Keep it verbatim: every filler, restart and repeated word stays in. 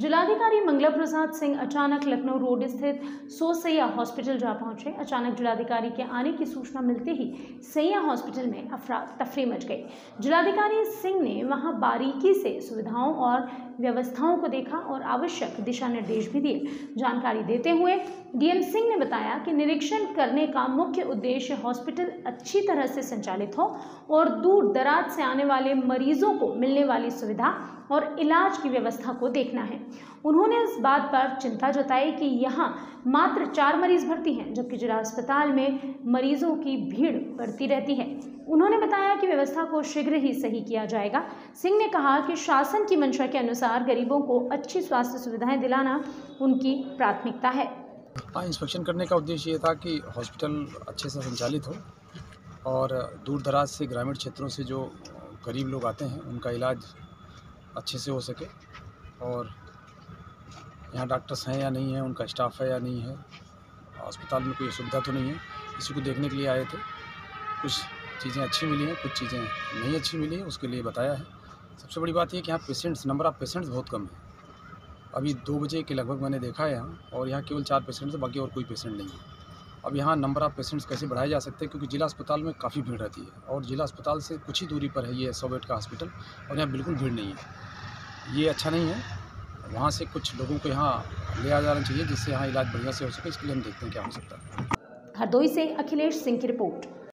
जिलाधिकारी मंगला प्रसाद सिंह अचानक लखनऊ रोड स्थित सोसैया हॉस्पिटल जा पहुंचे। अचानक जिलाधिकारी के आने की सूचना मिलते ही सैया हॉस्पिटल में अफरा तफरी मच गई। जिलाधिकारी सिंह ने वहां बारीकी से सुविधाओं और व्यवस्थाओं को देखा और आवश्यक दिशा निर्देश भी दिए। जानकारी देते हुए डीएम सिंह ने बताया कि निरीक्षण करने का मुख्य उद्देश्य हॉस्पिटल अच्छी तरह से संचालित हो और दूर दराज से आने वाले मरीजों को मिलने वाली सुविधा और इलाज की व्यवस्था को देखना है। उन्होंने इस बात पर चिंता जताई कि यहाँ मात्र चार मरीज भर्ती हैं, जबकि जिला अस्पताल में मरीजों की भीड़ बढ़ती रहती है। उन्होंने बताया कि व्यवस्था को शीघ्र ही सही किया जाएगा। सिंह ने कहा कि शासन की मंशा के अनुसार गरीबों को अच्छी स्वास्थ्य सुविधाएं दिलाना उनकी प्राथमिकता है। हाँ, इंस्पेक्शन करने का उद्देश्य ये था कि हॉस्पिटल अच्छे से संचालित हो और दूर दराज से ग्रामीण क्षेत्रों से जो गरीब लोग आते हैं उनका इलाज अच्छे से हो सके, और यहाँ डॉक्टर्स हैं या नहीं हैं, उनका स्टाफ है या नहीं है, अस्पताल में कोई सुविधा तो नहीं है, इसी को देखने के लिए आए थे। कुछ चीज़ें अच्छी मिली हैं, कुछ चीज़ें नहीं अच्छी मिली हैं, उसके लिए बताया है। सबसे बड़ी बात यह कि यहाँ पेशेंट्स नंबर ऑफ़ पेशेंट्स बहुत कम है। अभी दो बजे के लगभग मैंने देखा है यहाँ, और यहाँ केवल चार पेशेंट्स हैं, बाकी और कोई पेशेंट नहीं है। अब यहाँ नंबर ऑफ़ पेशेंट्स कैसे बढ़ाए जा सकते हैं, क्योंकि जिला अस्पताल में काफ़ी भीड़ रहती है और जिला अस्पताल से कुछ ही दूरी पर है ये सौ बेड का हॉस्पिटल, और यहाँ बिल्कुल भीड़ नहीं है। ये अच्छा नहीं है। वहाँ से कुछ लोगों को यहाँ ले आ जाना चाहिए, जिससे यहाँ इलाज बढ़िया से हो सके। इसके लिए हम देखते हैं क्या हो सकता है। हरदोई से अखिलेश सिंह की रिपोर्ट।